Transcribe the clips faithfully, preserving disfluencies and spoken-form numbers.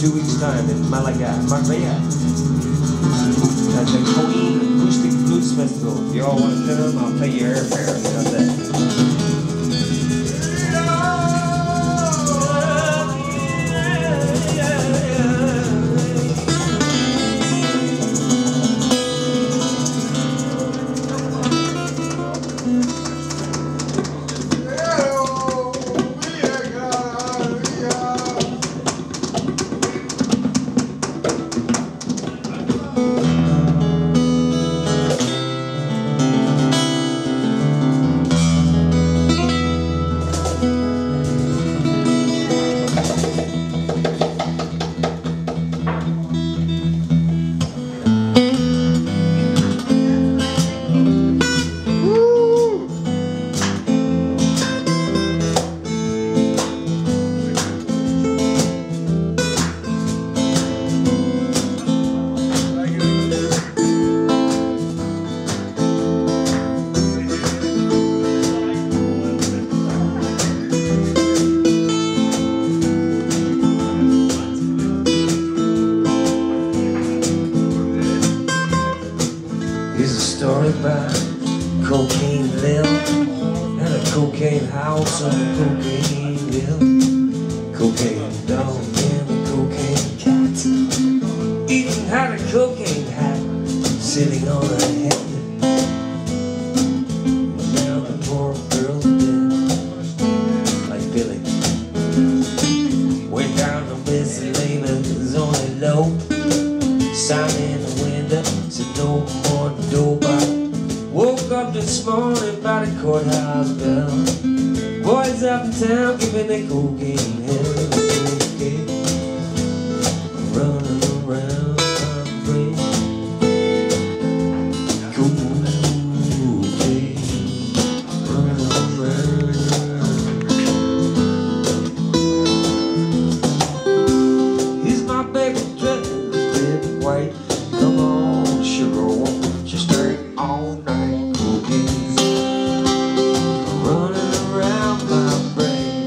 two weeks' time in Malaga, Marbella, at the Queen Acoustic Blues Festival. If you all want to come, I'll pay your airfare. You know that. Here's a story about Cocaine Lil and a cocaine house on Cocaine Hill. Cocaine dog and a cocaine cat. Ethan had a cocaine hat sitting on her head. Now the poor girl's dead, like Billy. Went down to Miss Lena's on a low. Sign in the window, said no more dope. I woke up this morning by the courthouse bell. Boys up in town giving the cocaine hell. Cocaine running around my brain. Cocaine running around. He's my baby dress. White, come on, sugar, won't you stay all night? Cocaine running around my brain.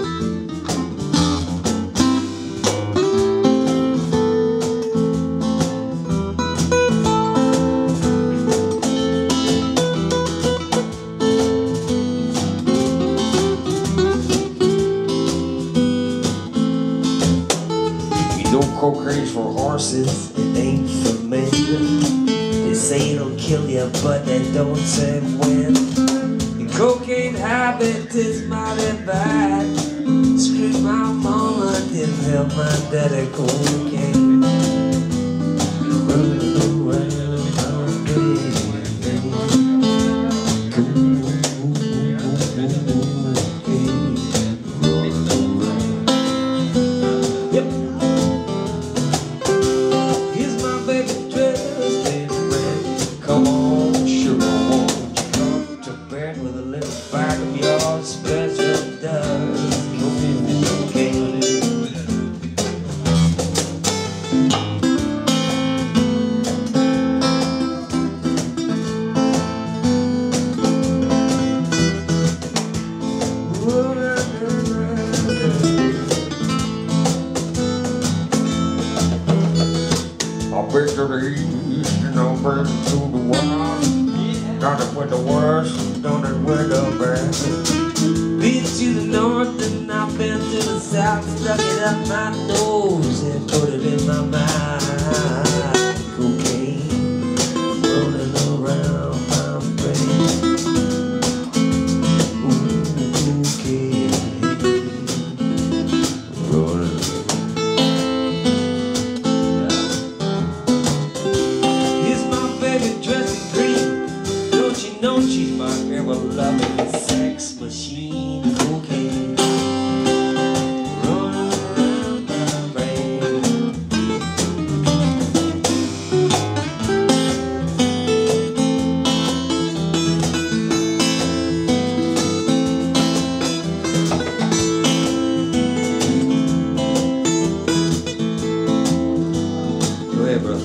You know cocaine's for horses. It ain't for men. They say it'll kill you, but they don't say when. Your cocaine habit is mighty bad. Screwed my mama, didn't help my daddy. Cocaine running around my brain. Cocaine running around. Yep. Come on, sugar, won't you come to bed with a little bag of your special dust? Cocaine. I'll bet to the east and I'll bet to the west. Got it with the worst, done it with the best. Been to the north and I've been to the south. Stuck it up my nose and put it in my mouth. Cocaine running around my brain. Ooh, cocaine running. No, she's my ever-loving sex machine. Cocaine running around my brain. Go ahead, bro.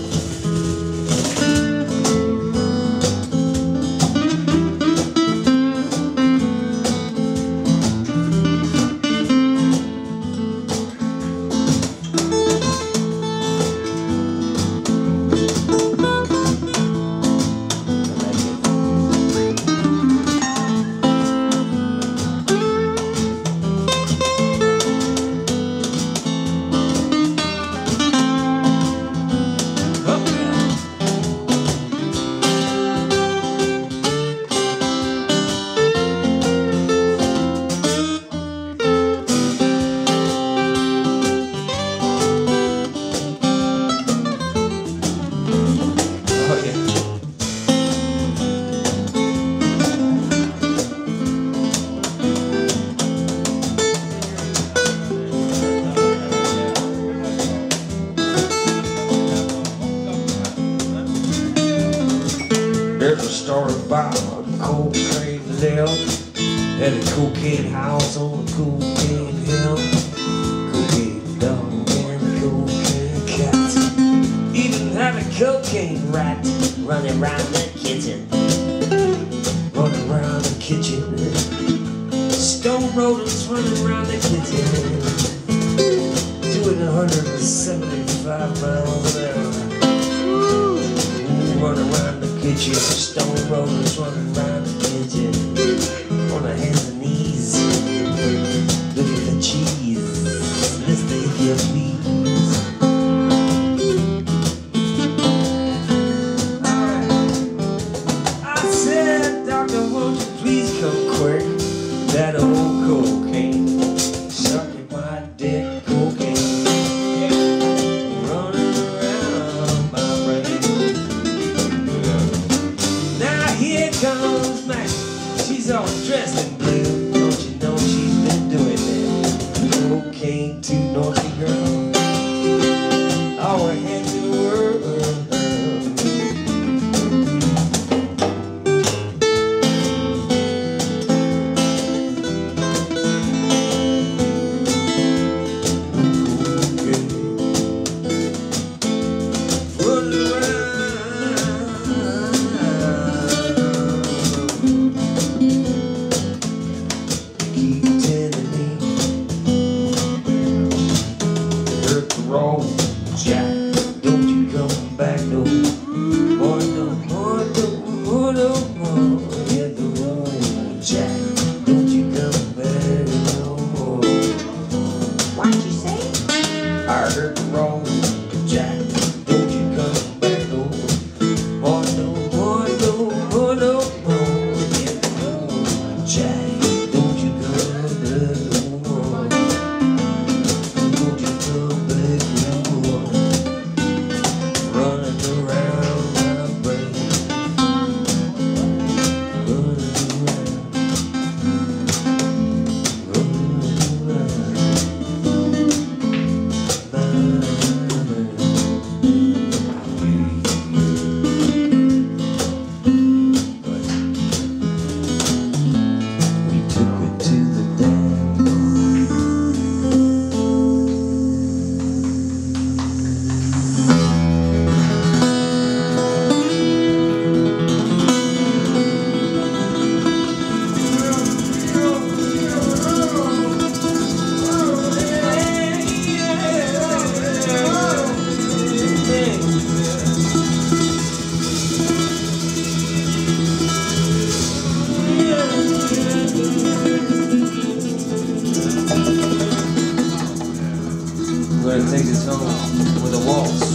heard the story about a cocaine lil and a cocaine house on a cocaine hill, cocaine dog and a cocaine cat, even had a cocaine rat running around the kitchen, running around the kitchen, stone rodents running around the kitchen, doing one hundred seventy-five miles an hour. Running around the kitchen, stone rodents running around the kitchen, on their hands and knees, looking for cheese, listen if you please. Alright, I said, doctor, won't you please come quick? That old cocaine, sucking my dick, cocaine. Comes Mac, she's all dressed in blue. Don't you know she's been doing that cocaine too, naughty girl? All her hands in the world. Jack, don't you come back no more, no more, no more, no more. Hit the road, Jack, don't you come back no more. What'd you say? I heard the road, Jack, don't you come back no more, no more, no more, no more. Hit the road, Jack, don't you come back no more. Don't you come back no more. Running around my brain, running around, running around my brain. We took it to the dance. We're gonna take this home with a waltz.